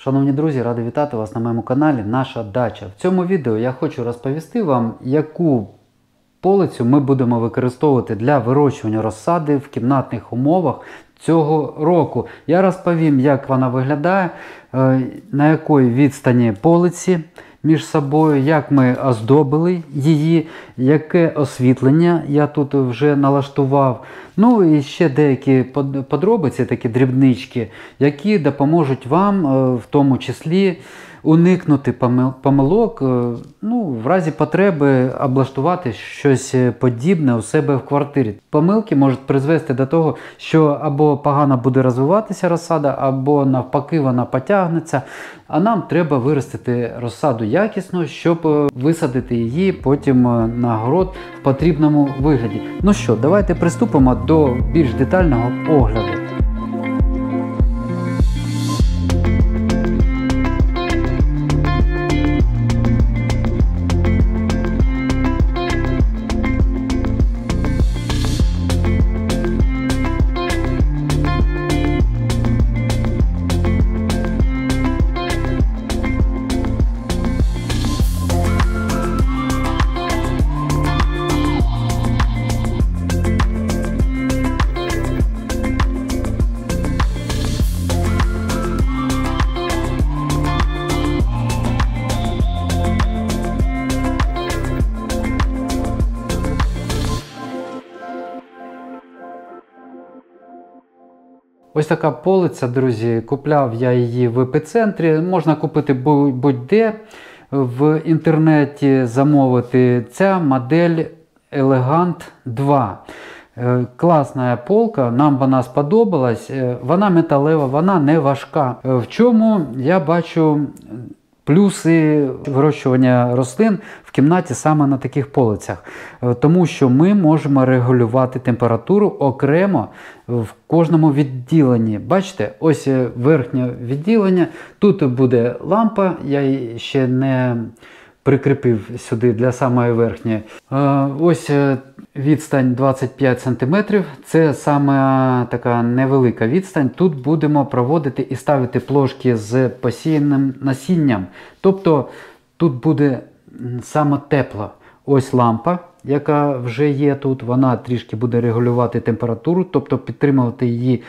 Шановні друзі, радий вітати вас на моєму каналі Наша дача. В цьому відео я хочу розповісти вам, яку полицю ми будемо використовувати для вирощування розсади в кімнатних умовах цього року. Я розповім, як вона виглядає, на якій відстані полиці між собою, як ми оздобили її, яке освітлення я тут вже налаштував. Ну і ще деякі подробиці, такі дрібнички, які допоможуть вам в тому числі уникнути помилок, в разі потреби облаштувати щось подібне у себе в квартирі. Помилки можуть призвести до того, що або погано буде розвиватися розсада, або навпаки вона потягнеться. А нам треба виростити розсаду якісно, щоб висадити її потім на город в потрібному вигляді. Ну що, давайте приступимо до більш детального огляду. Ось така полиця, друзі, купляв я її в епіцентрі, можна купити будь-де в інтернеті, замовити. Ця модель Elegant 2. Класна полка, нам вона сподобалась, вона металева, вона не важка. В чому я бачу плюси вирощування рослин в кімнаті саме на таких полицях? Тому що ми можемо регулювати температуру окремо в кожному відділенні. Бачите, ось верхнє відділення, тут буде лампа, я її ще не прикріпив сюди для самої верхньої. Ось відстань 25 см, це саме така невелика відстань. Тут будемо проводити і ставити плошки з посіяним насінням. Тобто тут буде саме тепло. Ось лампа, яка вже є тут, вона трішки буде регулювати температуру, тобто підтримувати її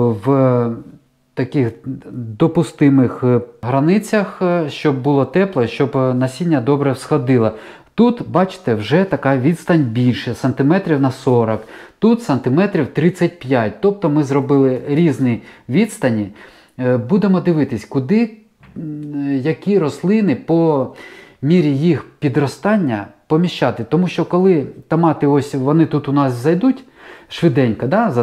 в таких допустимих границях, щоб було тепло, щоб насіння добре всходило. Тут, бачите, вже така відстань більше, сантиметрів на 40, тут сантиметрів 35. Тобто ми зробили різні відстані. Будемо дивитись, куди, які рослини по мірі їх підростання поміщати. Тому що коли томати ось вони тут у нас зайдуть швиденько, за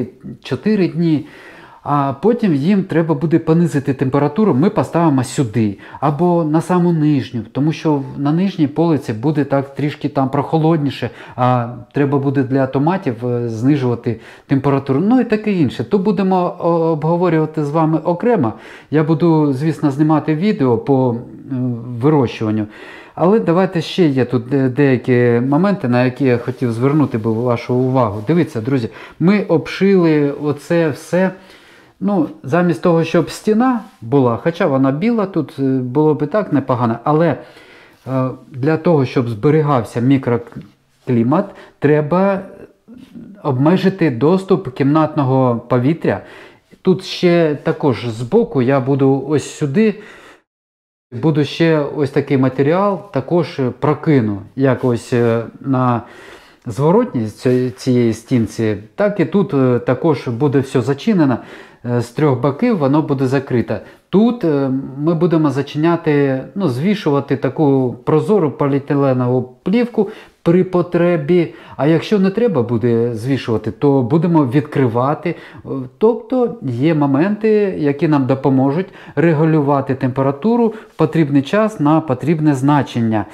3-4 дні, а потім їм треба буде понизити температуру, ми поставимо сюди, або на саму нижню, тому що на нижній полиці буде так трішки там прохолодніше, а треба буде для томатів знижувати температуру, ну і таке інше. То будемо обговорювати з вами окремо. Я буду, звісно, знімати відео по вирощуванню. Але давайте ще є тут деякі моменти, на які я хотів звернути вашу увагу. Дивіться, друзі, ми обшили оце все. Замість того, щоб стіна була, хоча вона біла, тут було б і так непогано, але для того, щоб зберігався мікроклімат, треба обмежити доступ кімнатного повітря. Тут ще також збоку я буду ось сюди, буду ще ось такий матеріал, також прокину, як ось на зворотній цієї стінці, так і тут також буде все зачинено. З трьох боків воно буде закрите. Тут ми будемо зачиняти, звішувати таку прозору поліетиленову плівку при потребі. А якщо не треба буде звішувати, то будемо відкривати. Тобто є моменти, які нам допоможуть регулювати температуру в потрібний час на потрібне значення.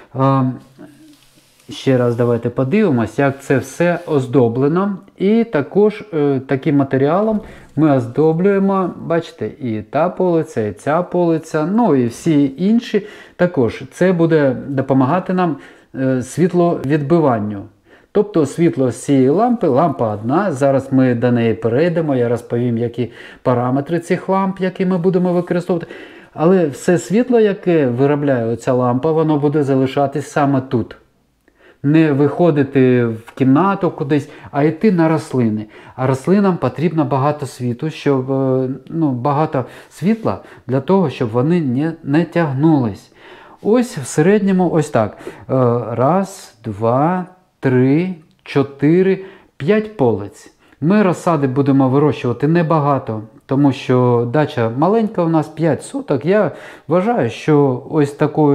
Ще раз давайте подивимось, як це все оздоблено. І також таким матеріалом ми оздоблюємо, бачите, і та полиця, і ця полиця, і всі інші. Також це буде допомагати нам світловідбиванню. Тобто світло з цієї лампи, лампа одна, зараз ми до неї перейдемо, я розповім, які параметри цих ламп, які ми будемо використовувати. Але все світло, яке виробляє оця лампа, воно буде залишатись саме тут. Не виходити в кімнату кудись, а йти на рослини. А рослинам потрібно багато світу, багато світла для того, щоб вони не тягнулись. Ось в середньому ось так. Раз, два, три, 4, 5 полиць. Ми розсади будемо вирощувати небагато, тому що дача маленька у нас, 5 соток. Я вважаю, що ось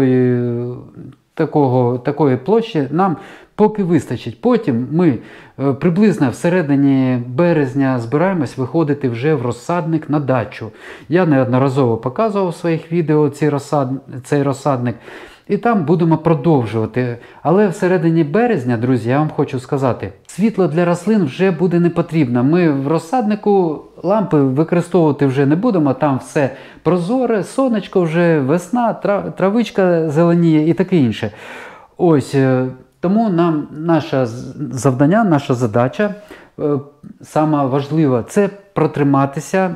такої площі нам поки вистачить. Потім ми приблизно в середині березня збираємось виходити вже в розсадник на дачу. Я неодноразово показував у своїх відео цей розсадник. І там будемо продовжувати. Але в середині березня, друзі, я вам хочу сказати, світло для рослин вже буде не потрібно. Ми в розсаднику лампи використовувати вже не будемо, там все прозоре, сонечко вже, весна, травичка зеленіє і таке інше. Ось, тому нам наше завдання, наша задача, сама важлива, це протриматися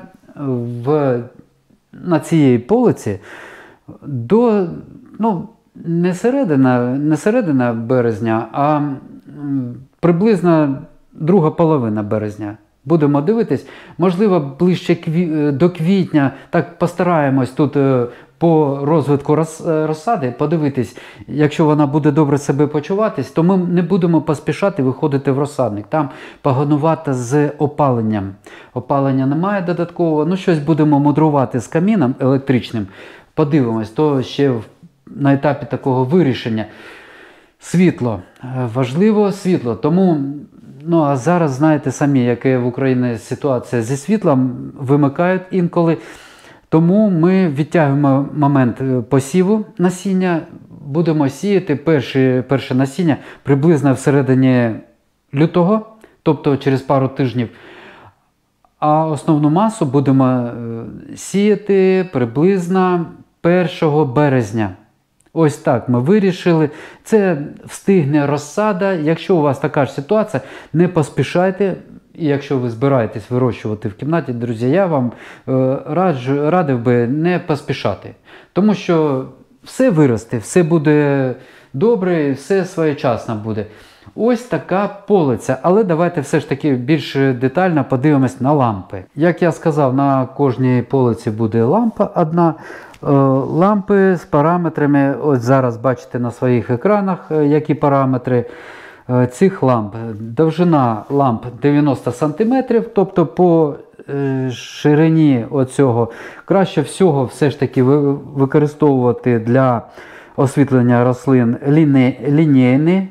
на цій полиці до, не середина березня, а приблизно друга половина березня. Будемо дивитись, можливо, ближче до квітня, так постараємось тут по розвитку розсади подивитись, якщо вона буде добре себе почуватись, то ми не будемо поспішати виходити в розсадник. Там погонувато з опаленням. Опалення немає додаткового, щось будемо мудрувати з каміном електричним. Подивимось, то ще на етапі такого вирішення. Світло. Важливо світло. Тому, а зараз знаєте самі, яка в Україні ситуація зі світлом, вимикають інколи. Тому ми відтягуємо момент посіву насіння, будемо сіяти перше насіння приблизно в середині лютого, тобто через пару тижнів. А основну масу будемо сіяти приблизно 1 березня. Ось так ми вирішили. Це встигне розсада. Якщо у вас така ж ситуація, не поспішайте. І якщо ви збираєтесь вирощувати в кімнаті, друзі, я вам радив би не поспішати. Тому що все виросте, все буде добре, все своєчасно буде. Ось така полиця. Але давайте все ж таки більш детально подивимось на лампи. Як я сказав, на кожній полиці буде лампа одна. Лампи з параметрами, ось зараз бачите на своїх екранах, які параметри цих ламп. Довжина ламп 90 см, тобто по ширині оцього краще всього все ж таки використовувати для освітлення рослин лінійні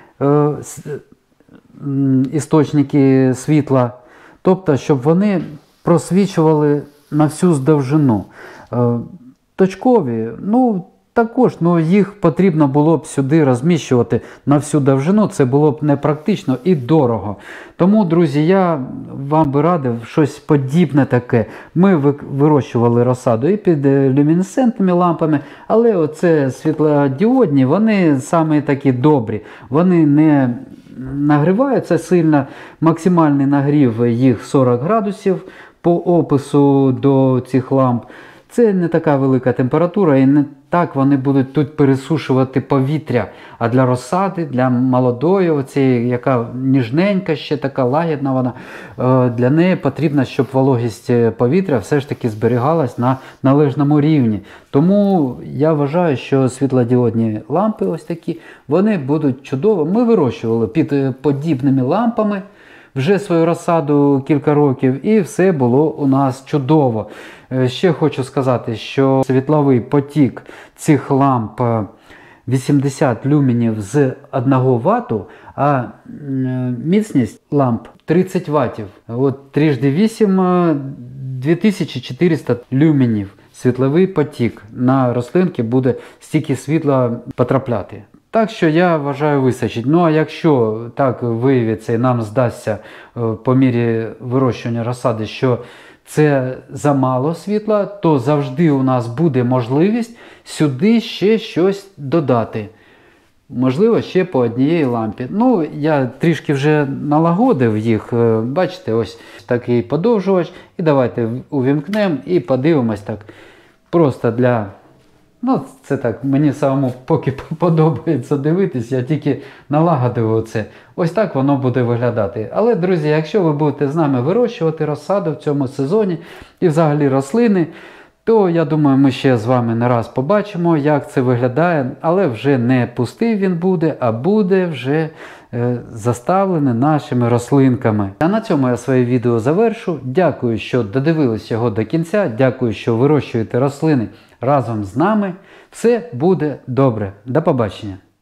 істочники світла, тобто щоб вони просвічували на всю довжину. Точкові, також, їх потрібно було б сюди розміщувати на всю довжину, це було б непрактично і дорого. Тому, друзі, я вам би радив щось подібне таке. Ми вирощували розсаду і під люмінесцентними лампами, але оце світлодіодні, вони саме такі добрі. Вони не нагріваються сильно, максимальний нагрів їх 40 градусів по опису до цих ламп. Це не така велика температура і не так вони будуть тут пересушувати повітря. А для розсади, для молодої, оцієї, яка ніжненька ще, така лагідна вона, для неї потрібно, щоб вологість повітря все ж таки зберігалась на належному рівні. Тому я вважаю, що світлодіодні лампи ось такі, вони будуть чудово. Ми вирощували під подібними лампами вже свою розсаду кілька років, і все було у нас чудово. Ще хочу сказати, що світловий потік цих ламп 80 люменів з 1 Вт, а міцність ламп 30 Вт. От трижди 8 – 2400 люменів. Світловий потік на рослинки буде стільки світла потрапляти. Так що, я вважаю, вистачить. А якщо так виявиться і нам здасться по мірі вирощування розсади, що це замало світла, то завжди у нас буде можливість сюди ще щось додати. Можливо, ще по однієї лампі. Я трішки вже налагодив їх. Бачите, ось такий подовжувач. І давайте увімкнемо і подивимось так. просто для... Ну, це так, мені самому поки подобається дивитись, я тільки налагодив це. Ось так воно буде виглядати. Але, друзі, якщо ви будете з нами вирощувати розсаду в цьому сезоні і взагалі рослини, то я думаю, ми ще з вами не раз побачимо, як це виглядає, але вже не пустий він буде, а буде вже заставлений нашими рослинками. А на цьому я своє відео завершу. Дякую, що додивились його до кінця. Дякую, що вирощуєте рослини разом з нами. Все буде добре. До побачення.